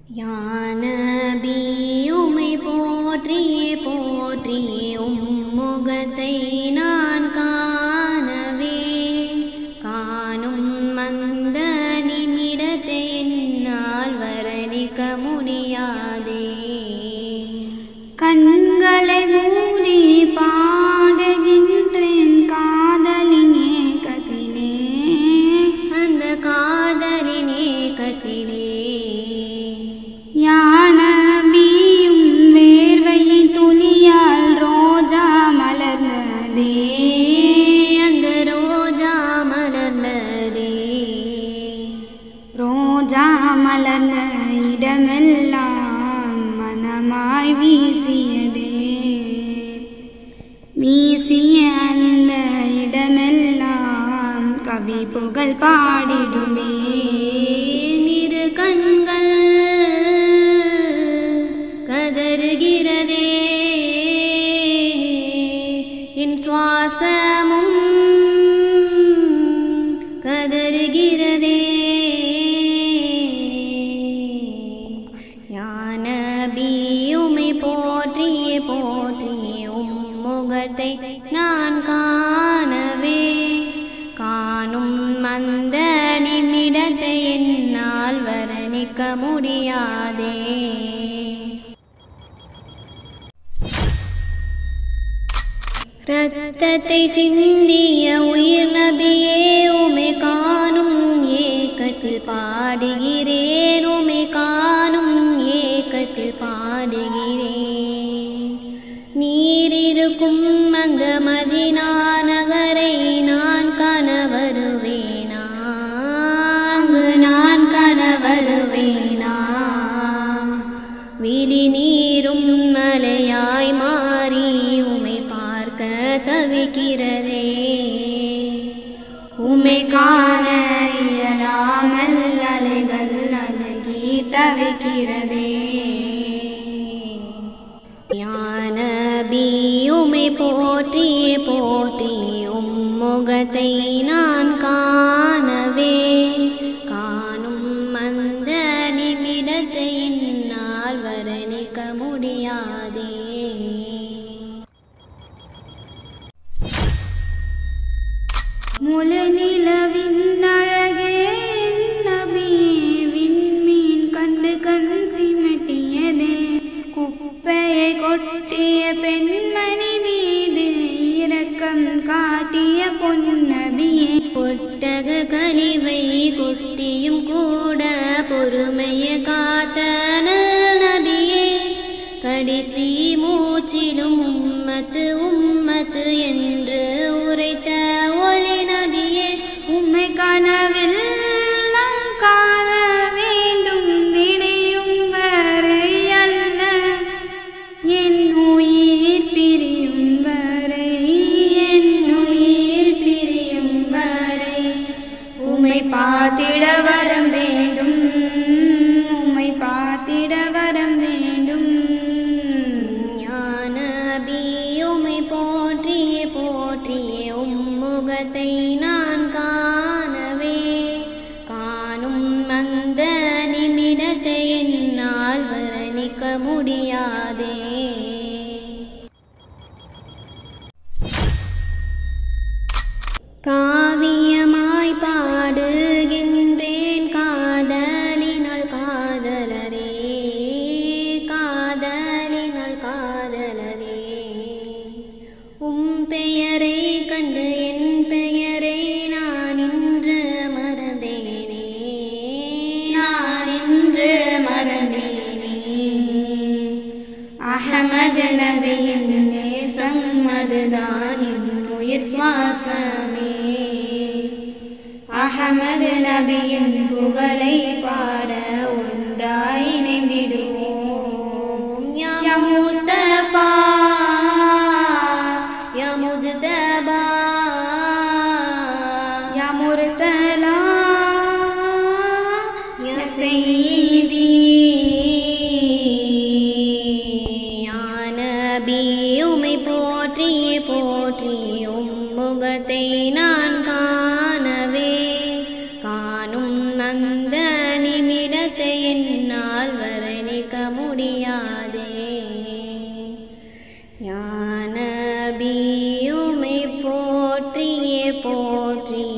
या नबी उम्மை போற்றியே போற்றியே உம்முகத்தை நான் காணவே காணும் அந்த நிமிடத்தை என்னால் வர்ணிக்க முடியாதே. கண்களை மூடி பாடுகின்றேன் காதலின் ஏக்கத்திலே, அந்த காதலின் ஏக்கத்திலே. யா நபியும் வேர்வையின் துளியால் ரோஜா மலர்ந்ததே, அந்த ரோஜா மலர்ந்ததே. ரோஜா மலர்ந்த இடமெல்லாம் மனமாய் வீசியதே, வீசிய அந்த இடமெல்லாம் கவி புகழ் பாடிடுமே. இரு கண்கள் கதறுகிறதே, என் சுவாசமும் கதறுகிறதே. யா நபி உம்மை போற்றியே போற்றியே உம்முகத்தை நான் காணவே காணும் அந்த நிமிடத்தை என்னால் வர்ணிக்க முடியாதே. இரத்தத்தை சிந்திய உயிர் நபியே உம்மை காணும் ஏக்கத்தில் பாடுகிறேன், உம்மை காணும் ஏக்கத்தில் பாடுகிறேன். நீர் இருக்கும் அந்த மதீனா நகரை நான் காண வருவேனா, அங்கு நான் காண வருவேனா. விழி நீரும் மலையாய் மாறி உம்மை பார்க்க தவிக்கிறதே, உம்மை காண இயலாமல் அலைகள் அழகி தவிக்கிறதே. யா நபி உம்மை போற்றியே போற்றியே உம்முகத்தை நான் காணவே காணும் அந்த நிமிடத்தை என்னால் வர்ணிக்க முடியாதே. முழு நிலவின் அழகே நபியே, விண்மீன் கண்டு கண் சிமிட்டியதே, குப்பையை கொட்டிய பெண்மணி மீது இரக்கம் காட்டிய பொன்னபியே. ஒட்டக கழிவை கொட்டியும் கூட பொறுமையை காத்த நல் நபியே, கடைசி மூச்சிலும் உம்மத்து உம்மத்து என்று உரைத்த ஒலி நபியே. உம்மை கனவில் நாம் காண வேண்டும் விடியும் வரை அல்ல, என் உயிர் பிரியும் வரை, என் உயிர் பிரியும் வரை உம்மை பார்த்திட வரம் வேண்டும், உம்மை பார்த்திட வரம் வேண்டும். யா நபி உம்மை போற்றியே போற்றியே உம்முகத்தை நான் காணவே காணும் அந்த நிமிடத்தை என்னால் வர்ணிக்க முடியாதே. காவியமாய் பாடுகின்றேன் காதலினால் காதலரே, காதலினால் காதலரே. உம் பெயரை கண்டு என் பெயரை நான் இன்று மறந்தேனே, நான் இன்று மறந்தேனே. அஹமது நபியின் நேசம் அதுதான் என் உயிர் சுவாசமே, அஹமது நபியின் புகழை பாட ஒன்றாய் இணைந்திடுவோம். யா முஸ்தபா யா முஜ்தபா யா முர்தலா யா சய்யிதி. யா நபி உம்மை போற்றியே போற்றியே உம்முகத்தை நான் காணவே காணும் அந்த நிமிடத்தை என்னால் வர போற்றியே போற்றி